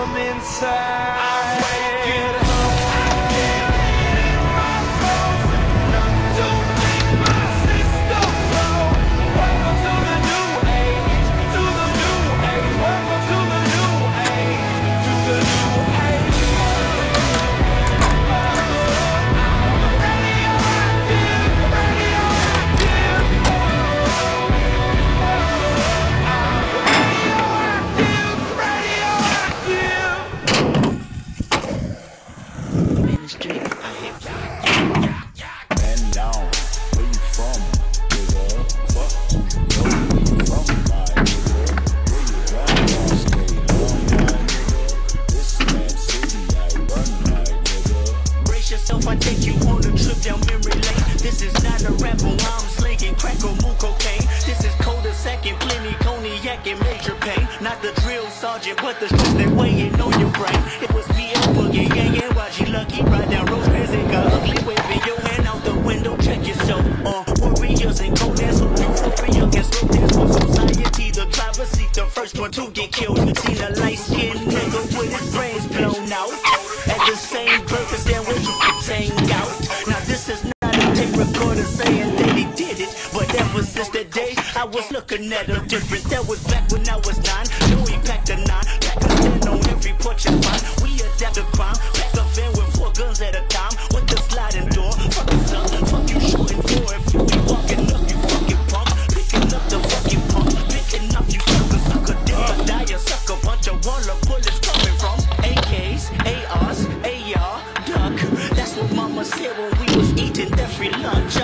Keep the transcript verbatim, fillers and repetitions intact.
from inside. I take you on a trip down memory lane. This is not a rap, while I'm slinging crack or moon cocaine. This is coda second, plenty cognac and major pain. Not the drill sergeant, but the shit they weighing on your brain. It was me and Boogie, Gang and Y G Lucky. Ride down Rose Music, got ugly, waving your hand out the window. Check yourself on uh, warriors and coldness. Euphoria against slow dance for society. The driver seat, the first one to get killed. Seen a light-skinned nigga with his brains blown out. At the same purpose, then what you saying out. Now this is not a tape recorder saying that he did it, but ever since that day I was looking at him different. That was back when I was nine. Joey packed a nine, back a stand on every porch and fine. We adapt to crime, back a van with four guns at a time, with the sliding door. Fuck the sun, fuck you shooting for. If you ain't walking up, you fucking punk. Picking up the fucking punk, picking up you sucker, sucker, dip or die, a sucker. Bunch of waller bullets coming from A Ks, A Rs, A R. That's what mama said when we was eating that free lunch.